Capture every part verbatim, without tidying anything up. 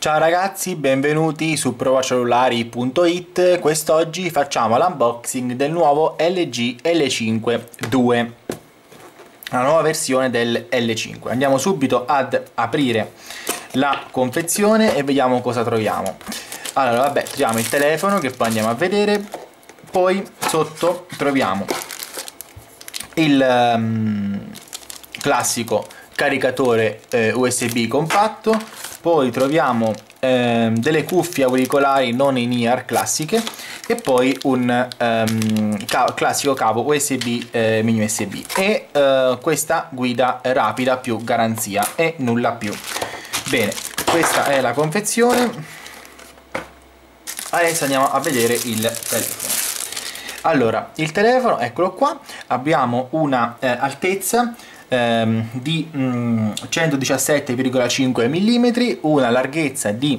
Ciao ragazzi, benvenuti su provacellulari punto it. Quest'oggi facciamo l'unboxing del nuovo L G L cinque due, la nuova versione del L cinque. Andiamo subito ad aprire la confezione e vediamo cosa troviamo. Allora, vabbè, troviamo il telefono che poi andiamo a vedere, poi sotto troviamo il um, classico caricatore eh, U S B compatto, poi troviamo eh, delle cuffie auricolari non in ear classiche e poi un um, ca classico cavo U S B eh, mini U S B e eh, questa guida rapida più garanzia e nulla più. Bene, questa è la confezione. Adesso andiamo a vedere il telefono. Allora, il telefono, eccolo qua, abbiamo una eh, altezza ehm, di mm, centodiciassette virgola cinque millimetri, una larghezza di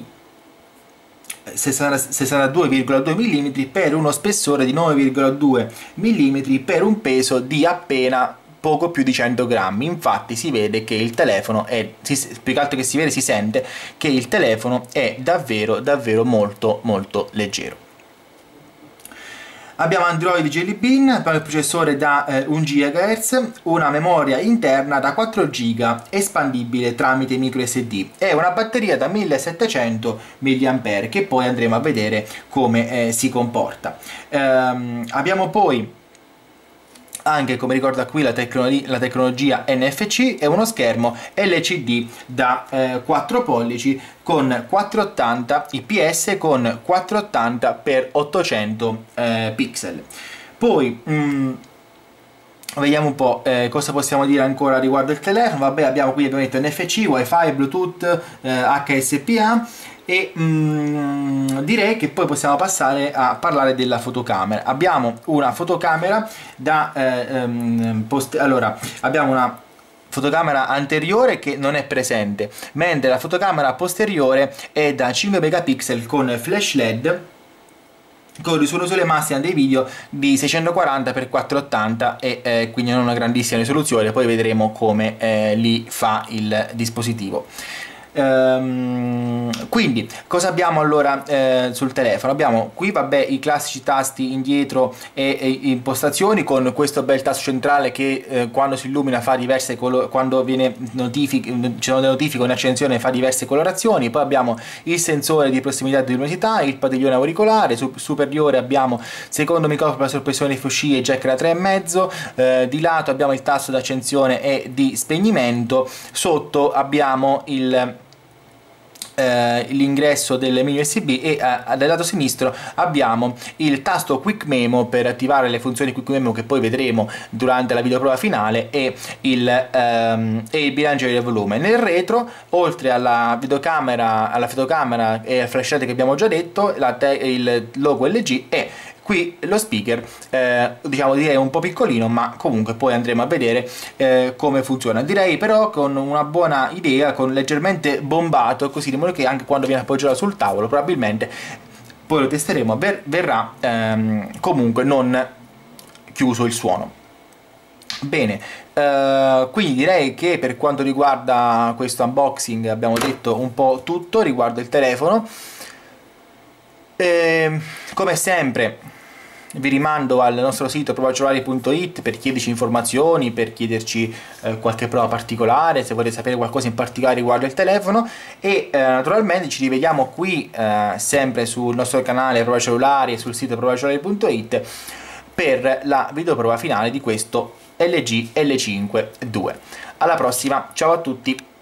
sessantadue virgola due millimetri per uno spessore di nove virgola due millimetri per un peso di appena poco più di cento grammi. Infatti si vede che il telefono è, si, più che altro che si vede, si sente che il telefono è davvero davvero molto molto leggero. Abbiamo Android Jelly Bean, abbiamo il processore da eh, un gigahertz, una memoria interna da quattro giga espandibile tramite micro S D e una batteria da millesettecento milliampere che poi andremo a vedere come eh, si comporta. Ehm, abbiamo poi anche, come ricorda qui, la, tecnologia, la tecnologia N F C e uno schermo L C D da eh, quattro pollici con quattrocentottanta I P S con quattrocentottanta per ottocento eh, pixel. Poi mm, vediamo un po' eh, cosa possiamo dire ancora riguardo il telefono. Vabbè, abbiamo qui, abbiamo detto N F C, Wi-Fi, Bluetooth, eh, H S P A e mm, direi che poi possiamo passare a parlare della fotocamera. Abbiamo una fotocamera da eh, um, post allora abbiamo una fotocamera anteriore che non è presente, mentre la fotocamera posteriore è da cinque megapixel con flash L E D con risoluzione massima dei video di seicentoquaranta per quattrocentottanta e eh, quindi non una grandissima risoluzione. Poi vedremo come eh, li fa il dispositivo. Um, quindi cosa abbiamo allora eh, sul telefono? Abbiamo qui, vabbè, i classici tasti indietro e, e impostazioni con questo bel tasto centrale che eh, quando si illumina fa diverse color quando viene notifica ci sono delle notifiche in accensione fa diverse colorazioni. Poi abbiamo il sensore di prossimità e di luminosità, il padiglione auricolare su superiore, abbiamo secondo microfono per soppressione di fusci e jack da tre virgola cinque, eh, di lato abbiamo il tasto di accensione e di spegnimento, sotto abbiamo il Uh, l'ingresso del mini U S B e uh, dal lato sinistro abbiamo il tasto Quick Memo per attivare le funzioni Quick Memo che poi vedremo durante la videoprova finale e il, um, e il bilanciere del volume. Nel retro, oltre alla videocamera, alla fotocamera e al flashlight che abbiamo già detto, la il logo L G e qui lo speaker, eh, diciamo direi un po' piccolino, ma comunque poi andremo a vedere eh, come funziona. Direi però con una buona idea, con leggermente bombato, così di modo che anche quando viene appoggiato sul tavolo probabilmente poi lo testeremo, ver verrà ehm, comunque non chiuso il suono. Bene, eh, quindi direi che per quanto riguarda questo unboxing abbiamo detto un po' tutto riguardo il telefono. E, come sempre vi rimando al nostro sito provacellulari punto it per chiederci informazioni, per chiederci eh, qualche prova particolare, se volete sapere qualcosa in particolare riguardo il telefono e eh, naturalmente ci rivediamo qui eh, sempre sul nostro canale Provacellulari e sul sito provacellulari punto it per la videoprova finale di questo L G L cinque due. Alla prossima, ciao a tutti!